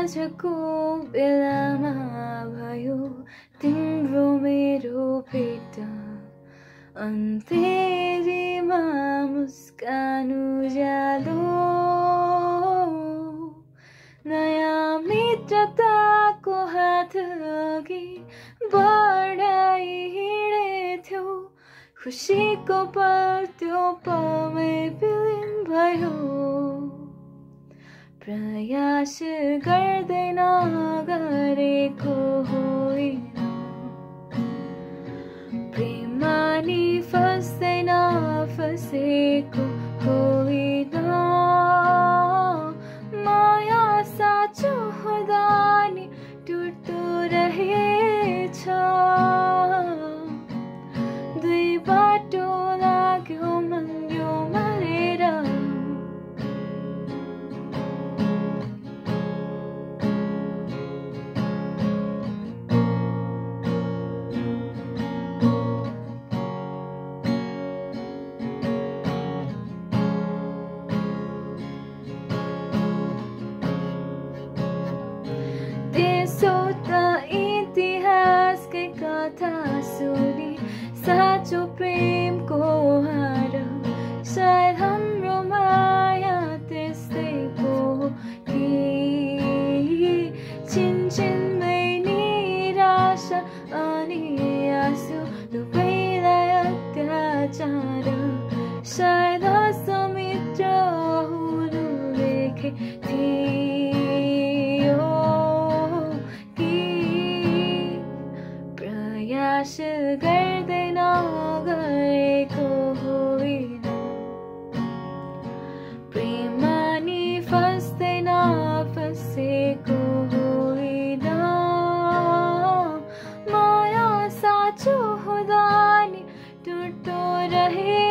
साँझको बेलामा भयो तिम्रो मेरो भेट अन्धेरीमा मुस्कान उज्यालो नयाँ मित्रताको हात अघि बढाइ हिँडेथ्यौ खुसीको पल त्यो पलमै विलीन भयो प्रयास गर्दै नगरेको होइन प्रेममा नि फस्दै नफसेको होइन माया साँचो हुँदा नि टुट्दो रहेछ दुई बाटो लाग्यो मङ्ग्यो मरेर त्यसो त इतिहासकै कथा सुनि साँचो प्रेमको हार सायद हाम्रो माया त्यस्तै पो कि छिनछिनमै निराशा अनि आँसु दुवैलाई अत्याचार सायद असमित्र हुनु लेखे थियो कि प्रयास गर्दै नगरेको होइन प्रेममा नि फस्दै नफसेको होइन माया साँचो हुँदा नि टुट्दो रहे